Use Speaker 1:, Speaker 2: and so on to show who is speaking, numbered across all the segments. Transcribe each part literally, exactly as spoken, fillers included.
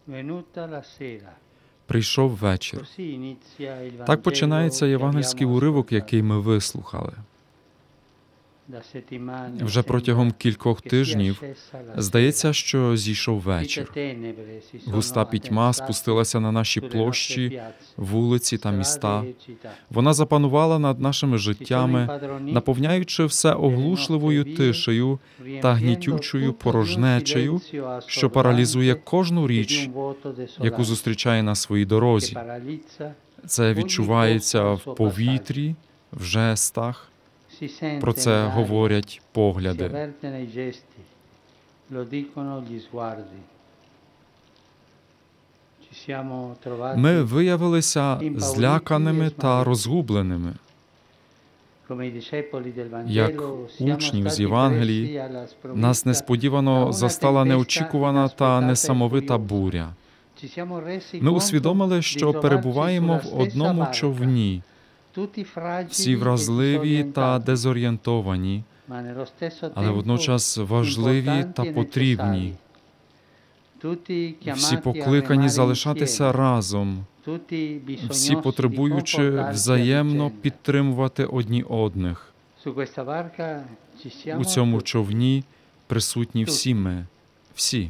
Speaker 1: Прийшов вечір. Так починається євангельський уривок, який ми вислухали. Вже протягом кількох тижнів здається, що зійшов вечір. Густа пітьма спустилася на наші площі, вулиці та міста. Вона запанувала над нашими життями, наповняючи все оглушливою тишею та гнітючою порожнечею, що паралізує кожну річ, яку зустрічає на своїй дорозі. Це відчувається в повітрі, в жестах. Про це говорять погляди. Ми виявилися зляканими та розгубленими. Як учнів з Євангелії, нас несподівано застала неочікувана та несамовита буря. Ми усвідомили, що перебуваємо в одному човні, всі вразливі та дезорієнтовані, але водночас важливі та потрібні. Всі покликані залишатися разом, всі потребуючи взаємно підтримувати одні одних. У цьому човні присутні всі ми, всі.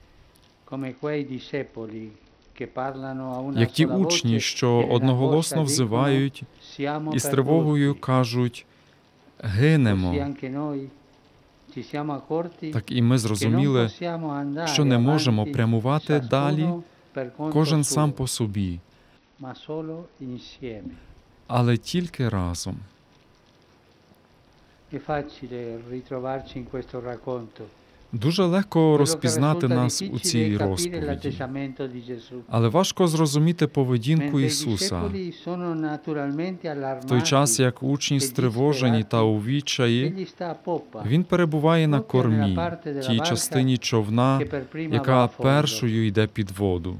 Speaker 1: Як ті учні, що одноголосно взивають і з тривогою кажуть «гинемо», так і ми зрозуміли, що не можемо прямувати далі кожен сам по собі, але тільки разом. Дуже легко розпізнати нас у цій розповіді, але важко зрозуміти поведінку Ісуса. В той час, як учні стривожені та у відчаї, Він перебуває на кормі, тій частині човна, яка першою йде під воду.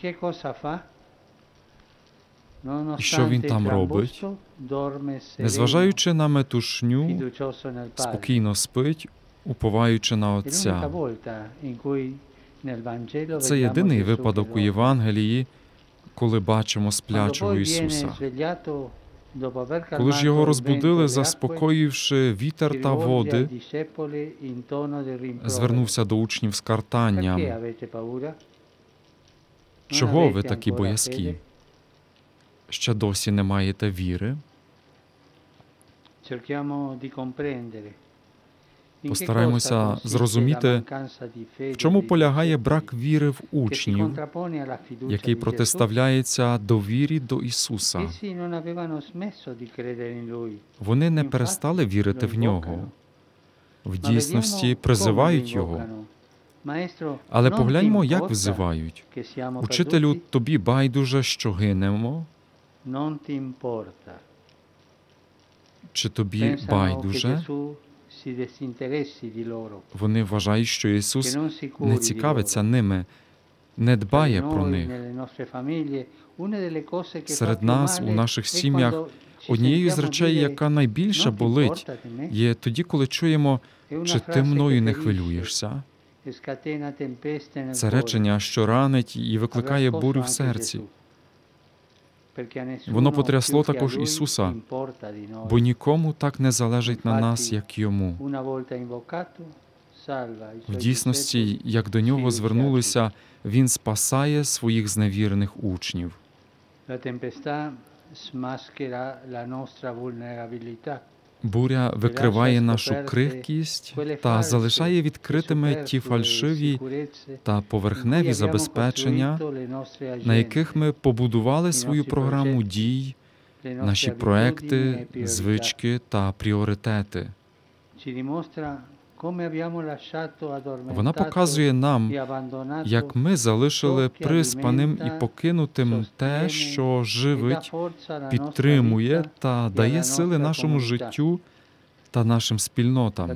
Speaker 1: І що Він там робить? Незважаючи на метушню, спокійно спить, уповаючи на Отця. Це єдиний випадок у Євангелії, коли бачимо сплячого Ісуса. Коли ж Його розбудили, заспокоївши вітер та води, звернувся до учнів з картанням. Чого ви такі боязкі? Ще досі не маєте віри? Постараємося зрозуміти, в чому полягає брак віри в учнів, який протиставляється довірі до Ісуса. Вони не перестали вірити в Нього. В дійсності призивають Його. Але погляньмо, як взивають. «Учителю, тобі байдуже, що гинемо?» Чи тобі байдуже? Вони вважають, що Ісус не цікавиться ними, не дбає про них. Серед нас, у наших сім'ях, однією з речей, яка найбільше болить, є тоді, коли чуємо, чи ти мною не хвилюєшся. Це речення, що ранить і викликає бурю в серці. Воно потрясло також Ісуса, бо нікому так не залежить на нас, як Йому. В дійсності, як до Нього звернулися, Він спасає своїх зневірених учнів. Буря викриває нашу крихкість та залишає відкритими ті фальшиві та поверхневі забезпечення, на яких ми побудували свою програму дій, наші проекти, звички та пріоритети. Вона показує нам, як ми залишили приспаним і покинутим те, що живить, підтримує та дає сили нашому життю та нашим спільнотам.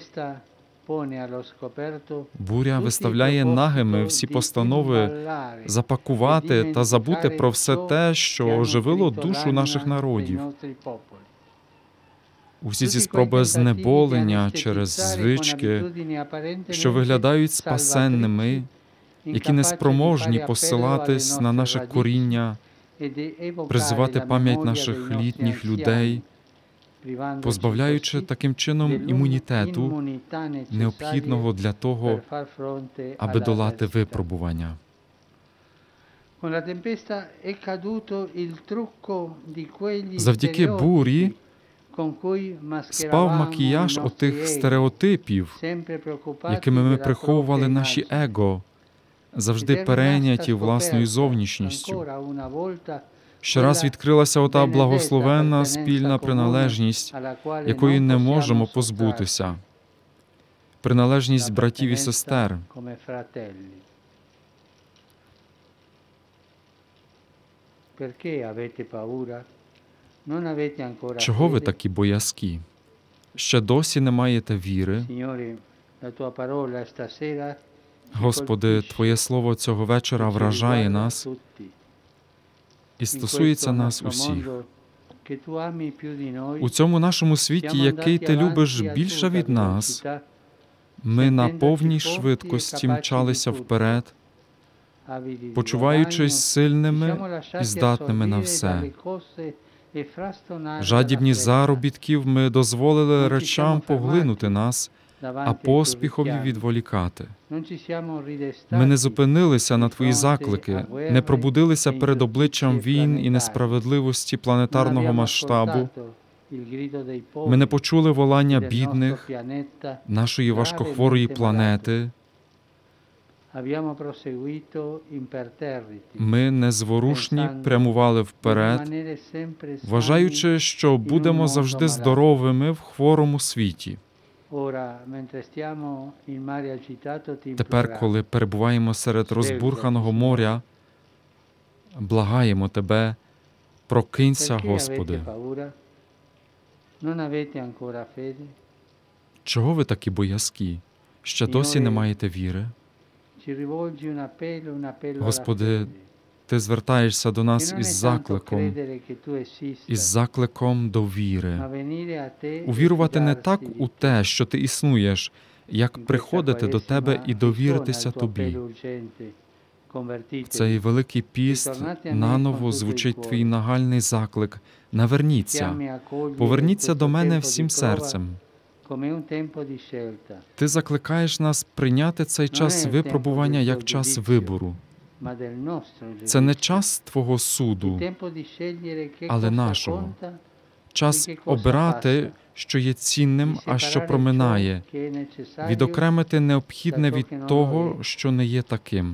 Speaker 1: Буря виставляє нагими всі постанови запакувати та забути про все те, що оживило душу наших народів. Усі ці спроби знеболення через звички, що виглядають спасенними, які не спроможні посилатись на наше коріння, призивати пам'ять наших літніх людей, позбавляючи таким чином імунітету, необхідного для того, аби долати випробування. Завдяки бурі спав макіяж отих стереотипів, якими ми приховували наші его, завжди перейняті власною зовнішністю. Щораз відкрилася ота благословенна спільна приналежність, якої не можемо позбутися. Приналежність братів і сестер. Чого ви такі боязкі? Ще досі не маєте віри? Господи, Твоє Слово цього вечора вражає нас і стосується нас усіх. У цьому нашому світі, який Ти любиш більше від нас, ми на повній швидкості мчалися вперед, почуваючись сильними і здатними на все. Жадібні заробітків ми дозволили речам поглинути нас, а поспіхові відволікати. Ми не зупинилися на Твої заклики, не пробудилися перед обличчям війн і несправедливості планетарного масштабу. Ми не почули волання бідних, нашої важкохворої планети. Ми незворушні прямували вперед, вважаючи, що будемо завжди здоровими в хворому світі. Тепер, коли перебуваємо серед розбурханого моря, благаємо Тебе, прокинься, Господи. Чого ви такі боязкі? Ще досі не маєте віри? Господи, Ти звертаєшся до нас із закликом, із закликом до віри. Увірувати не так у те, що Ти існуєш, як приходити до Тебе і довіритися Тобі. В цей Великий піст наново звучить Твій нагальний заклик: наверніться, поверніться до мене всім серцем. Ти закликаєш нас прийняти цей час випробування як час вибору. Це не час Твого суду, але нашого. Час обирати, що є цінним, а що проминає, відокремити необхідне від того, що не є таким.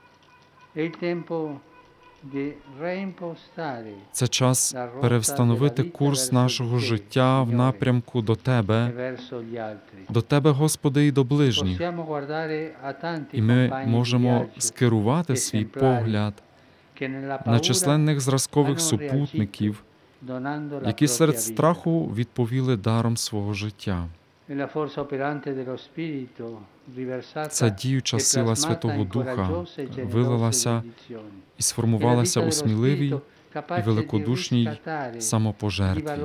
Speaker 1: Це час перевстановити курс нашого життя в напрямку до Тебе, до Тебе, Господи, і до ближніх. І ми можемо скерувати свій погляд на численних зразкових супутників, які серед страху відповіли даром свого життя. Ця діюча сила Святого Духа вилилася і сформувалася у сміливій і великодушній самопожертві.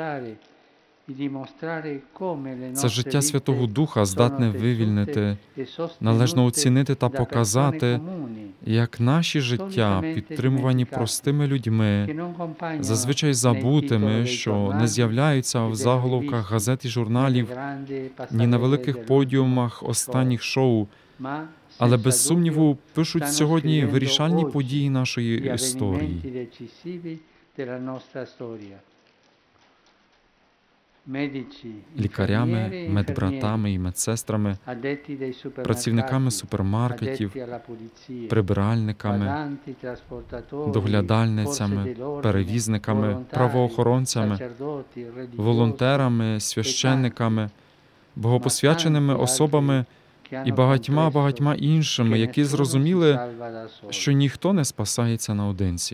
Speaker 1: Це життя Святого Духа здатне вивільнити, належно оцінити та показати, як наші життя, підтримувані простими людьми, зазвичай забутими, що не з'являються в заголовках газет і журналів, ні на великих подіумах останніх шоу, але без сумніву пишуть сьогодні вирішальні події нашої історії. Лікарями, медбратами і медсестрами, працівниками супермаркетів, прибиральниками, доглядальницями, перевізниками, правоохоронцями, волонтерами, священниками, богопосвяченими особами і багатьма-багатьма іншими, які зрозуміли, що ніхто не спасається наодинці.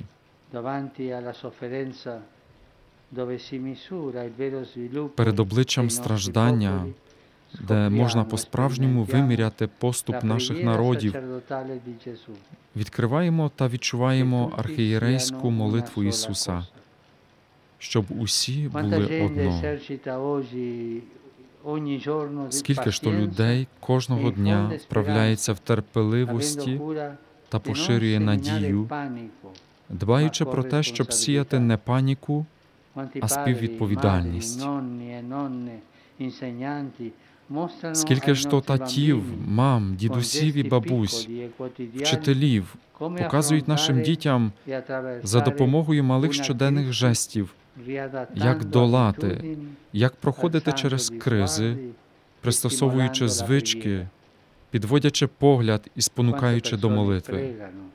Speaker 1: Перед обличчям страждання, де можна по-справжньому виміряти поступ наших народів, відкриваємо та відчуваємо архієрейську молитву Ісуса, щоб усі були одно. Скільки ж то людей кожного дня вправляється в терпеливості та поширює надію, дбаючи про те, щоб сіяти не паніку, а співвідповідальність. Скільки ж то татів, мам, дідусів і бабусь, вчителів показують нашим дітям за допомогою малих щоденних жестів, як долати, як проходити через кризи, пристосовуючи звички, підводячи погляд і спонукаючи до молитви.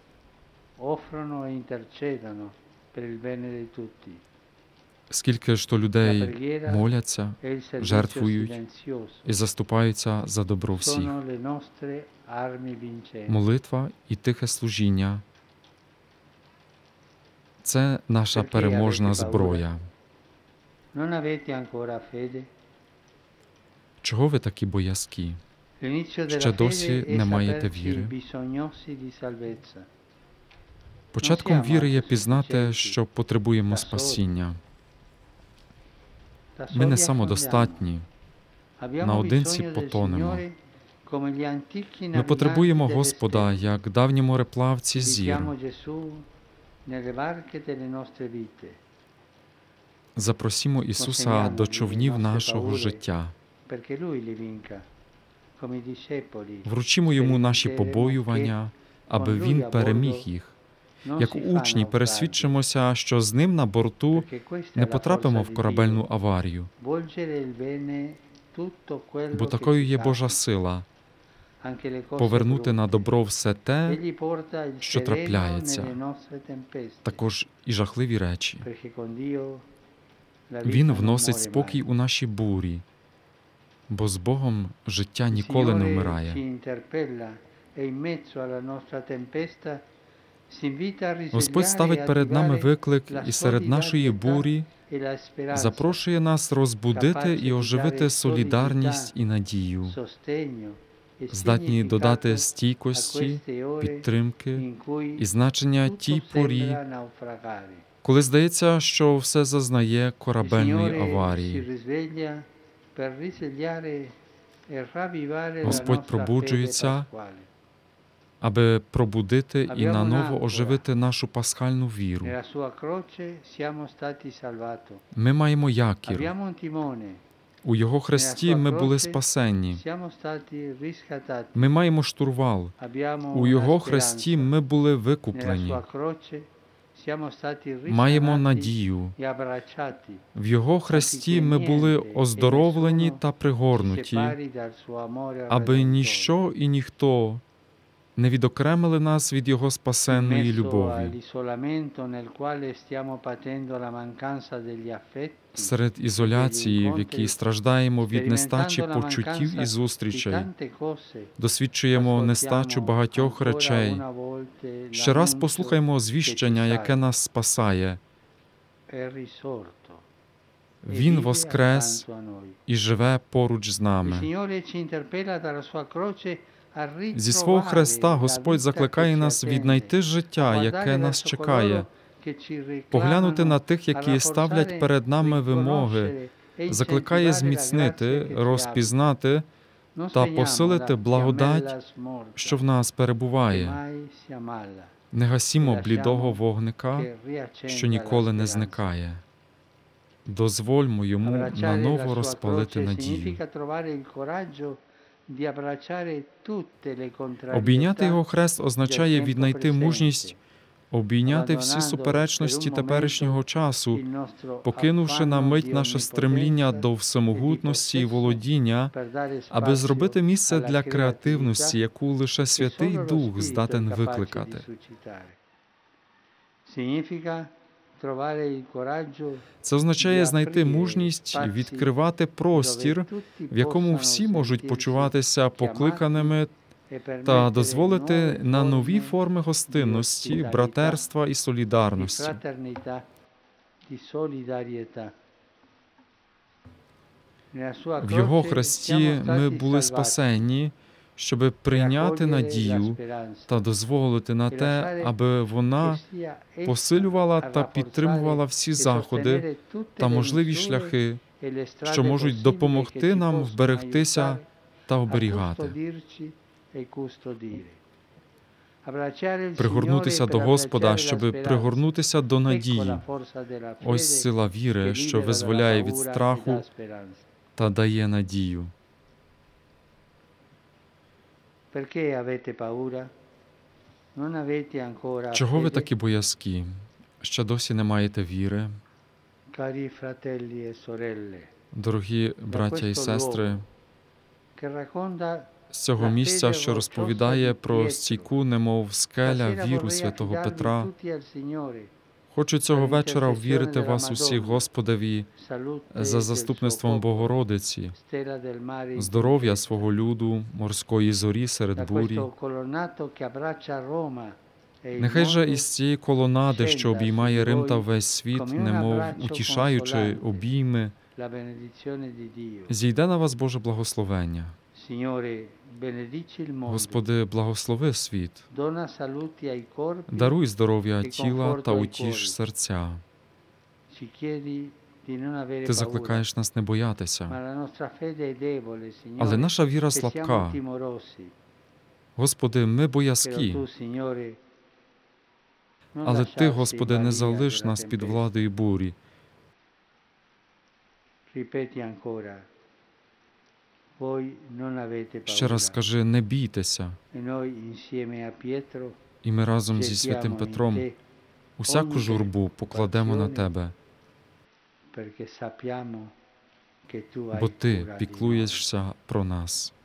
Speaker 1: Скільки ж то людей моляться, жертвують і заступаються за добро всіх. Молитва і тихе служіння – це наша переможна зброя. Чого ви такі боязкі? Ще досі не маєте віри? Початком віри є пізнати, що потребуємо спасіння. Ми не самодостатні, наодинці потонемо. Ми потребуємо Господа, як давні мореплавці зір. Запросімо Ісуса до човнів нашого життя. Вручімо Йому наші побоювання, аби Він переміг їх. Як учні пересвідчимося, що з Ним на борту не потрапимо в корабельну аварію. Бо такою є Божа сила – повернути на добро все те, що трапляється, також і жахливі речі. Він вносить спокій у наші бурі, бо з Богом життя ніколи не вмирає. Господь ставить перед нами виклик і серед нашої бурі запрошує нас розбудити і оживити солідарність і надію, здатні додати стійкості, підтримки і значення тій порі, коли здається, що все зазнає корабельної аварії. Господь пробуджується, аби пробудити і наново оживити нашу пасхальну віру. Ми маємо якір. У Його хресті ми були спасені. Ми маємо штурвал. У Його хресті ми були викуплені. Маємо надію. В Його хресті ми були оздоровлені та пригорнуті, аби ніщо і ніхто не відокремили нас від Його спасенної любові. Серед ізоляції, в якій страждаємо від нестачі почуттів і зустрічей, досвідчуємо нестачу багатьох речей. Ще раз послухаймо звіщення, яке нас спасає. Він воскрес і живе поруч з нами. Зі свого хреста Господь закликає нас віднайти життя, яке нас чекає, поглянути на тих, які ставлять перед нами вимоги, закликає зміцнити, розпізнати та посилити благодать, що в нас перебуває. Не гасімо блідого вогника, що ніколи не зникає. Дозвольмо йому наново розпалити надію. Обійняти Його хрест означає віднайти мужність, обійняти всі суперечності теперішнього часу, покинувши на мить наше стремління до всемогутності і володіння, аби зробити місце для креативності, яку лише Святий Дух здатен викликати. Це означає знайти мужність і відкривати простір, в якому всі можуть почуватися покликаними та дозволити на нові форми гостинності, братерства і солідарності. В Його хресті ми були спасені, щоб прийняти надію та дозволити на те, аби вона посилювала та підтримувала всі заходи та можливі шляхи, що можуть допомогти нам вберегтися та оберігати. Пригорнутися до Господа, щоб пригорнутися до надії. Ось сила віри, що визволяє від страху та дає надію. Чого ви такі боязкі? Ще досі не маєте віри? Дорогі браття і сестри, з цього місця, що розповідає про стійку, немов скеля, віру святого Петра, хочу цього вечора ввірити вас усіх Господові за заступництвом Богородиці, здоров'я свого люду, морської зорі серед бурі. Нехай же із цієї колонади, що обіймає Рим та весь світ, немов утішаючи обійми, зійде на вас Боже благословення. Господи, благослови світ, даруй здоров'я тіла та утіш серця. Ти закликаєш нас не боятися, але наша віра слабка. Господи, ми боязкі, але Ти, Господи, не залиш нас під владою бурі. Ще раз скажи, не бійтеся. І ми разом зі святим Петром усяку журбу покладемо на Тебе, бо Ти піклуєшся про нас.